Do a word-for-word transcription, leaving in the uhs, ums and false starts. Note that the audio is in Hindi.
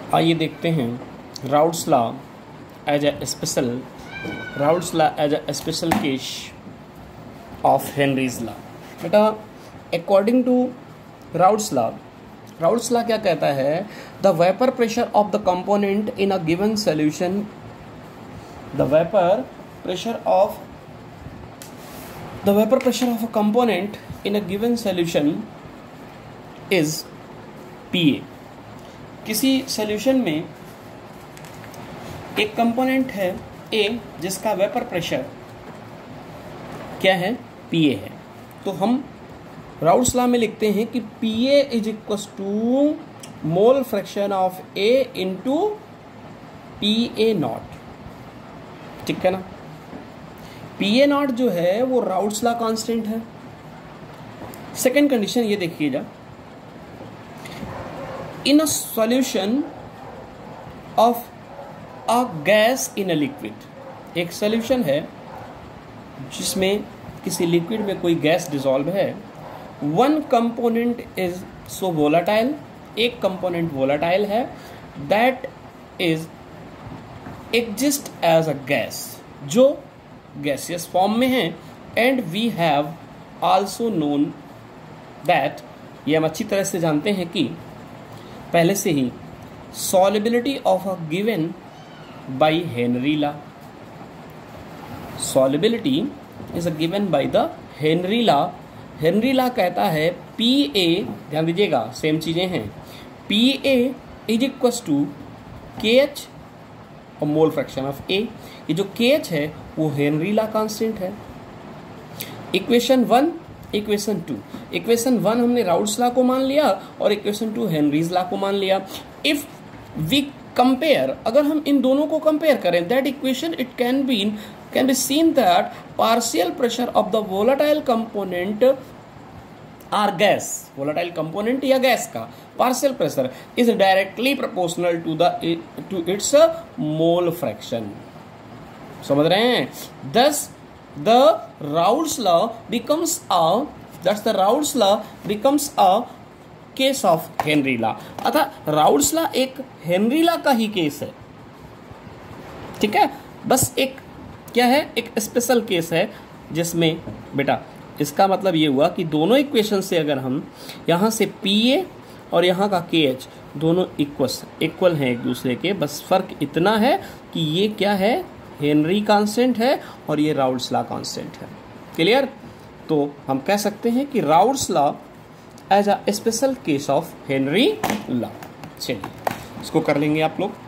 आइए देखते हैं Raoult's law as a special Raoult's law as a special case of Henry's law. बेटा according to Raoult's law, Raoult's law क्या कहता है? The vapour pressure of the component in a given solution, the vapour pressure of the vapour pressure of a component in a given solution is P A. किसी सॉल्यूशन में एक कंपोनेंट है ए जिसका वेपर प्रेशर क्या है? पी ए है। तो हम राउल्ट्स लॉ में लिखते हैं कि P A is equal to mole fraction of A into P A not. ठीक है ना? पी ए नॉट जो है वो राउल्ट्स लॉ कांस्टेंट है। सेकेंड कंडीशन ये देखिएगा, in a solution of a gas in a liquid, एक solution है जिसमें किसी लिक्विड में कोई गैस डिसॉल्व है। one component is so volatile, एक कंपोनेंट volatile है, that is exist as a gas, जो gaseous फॉर्म में है। and we have also known that, ये हम अच्छी तरह से जानते हैं कि पहले से ही solubility of a given by Henry law, solubility is a given by the Henry law। Henry law कहता है P A, ध्यान दीजिएगा सेम चीजें हैं, P A is equals to K H और मोल फ्रैक्शन ऑफ A। ये जो K H है वो हेनरी लॉ कांस्टेंट है। Equation one, equation two, equation one हमने राउल्ट्स लॉ को मान लिया और इक्वेशन टू हेनरीज लॉ को मान लिया। इफ वी कंपेयर, अगर हम इन दोनों को कंपेयर करें, that equation it can be can be seen that partial pressure of the volatile component or gas, volatile component या गैस का partial pressure is directly proportional to the to its mole fraction. समझ रहे हैं? दस the Raoult's law becomes a that's the Raoult's law becomes a case of Henry law। अतः Raoult's law एक हेनरी लॉ का ही केस है। ठीक है, बस एक क्या है, एक स्पेशल केस है जिसमें बेटा इसका मतलब ये हुआ कि दोनों इक्वेशन से अगर हम यहाँ से पी ए और यहाँ का के एच दोनों इक्वल इक्वल हैं एक दूसरे के, बस फर्क इतना है कि ये क्या है, हेनरी कांस्टेंट है और ये राउल्ट्स लॉ कांस्टेंट है। क्लियर? तो हम कह सकते हैं कि Raoult's law as a special case of Henry law. चलिए इसको कर लेंगे आप लोग।